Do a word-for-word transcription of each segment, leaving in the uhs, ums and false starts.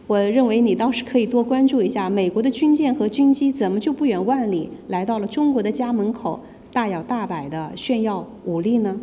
我认为你倒是可以多关注一下美国的军舰和军机怎么就不远万里来到了中国的家门口，大摇大摆地炫耀武力呢？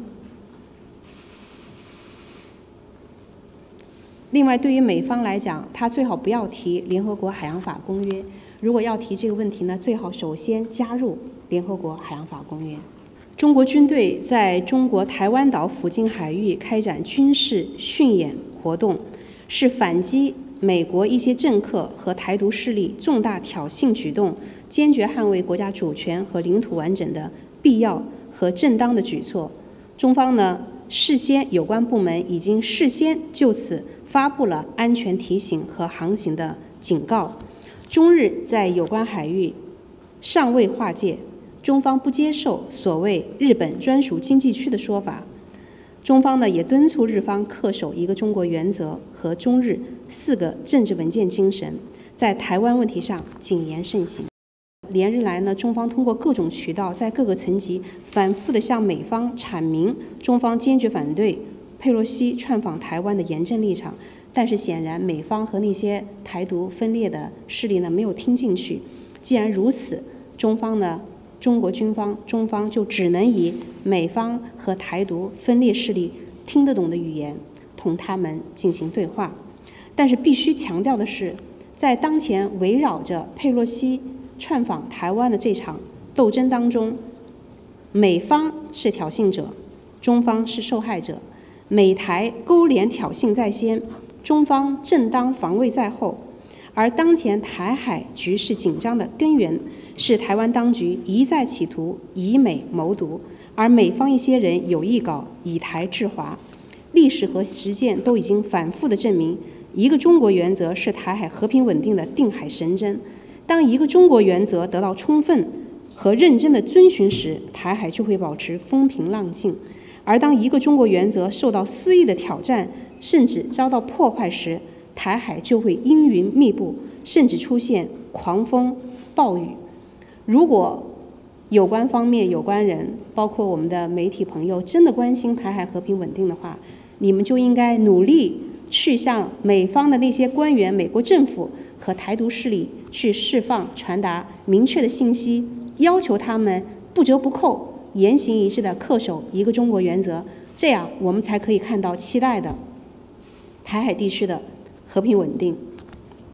另外，对于美方来讲，他最好不要提联合国海洋法公约。如果要提这个问题呢，最好首先加入联合国海洋法公约。中国军队在中国台湾岛附近海域开展军事训演活动，是反击美国一些政客和台独势力重大挑衅举动，坚决捍卫国家主权和领土完整的必要和正当的举措。中方呢，事先有关部门已经事先就此发布了安全提醒和航行的警告。中日在有关海域尚未划界，中方不接受所谓日本专属经济区的说法。中方呢也敦促日方恪守一个中国原则和中日四个政治文件精神，在台湾问题上谨言慎行。连日来呢，中方通过各种渠道，在各个层级反复地向美方阐明中方坚决反对佩洛西窜访台湾的严正立场。但是显然，美方和那些台独分裂的势力呢没有听进去。既然如此，中方呢，中国军方中方就只能以美方和台独分裂势力听得懂的语言同他们进行对话。但是必须强调的是，在当前围绕着佩洛西窜访台湾的这场斗争当中，美方是挑衅者，中方是受害者，美台勾连挑衅在先，中方正当防卫在后。而当前台海局势紧张的根源是台湾当局一再企图以美谋独，而美方一些人有意搞以台制华。历史和实践都已经反复的证明，一个中国原则是台海和平稳定的定海神针。当一个中国原则得到充分和认真的遵循时，台海就会保持风平浪静；而当一个中国原则受到肆意的挑战，甚至遭到破坏时，台海就会阴云密布，甚至出现狂风暴雨。如果有关方面有关人，包括我们的媒体朋友，真的关心台海和平稳定的话，你们就应该努力去向美方的那些官员、美国政府和台独势力去释放、传达明确的信息，要求他们不折不扣、言行一致地恪守一个中国原则，这样我们才可以看到期待的台海地区的和平稳定。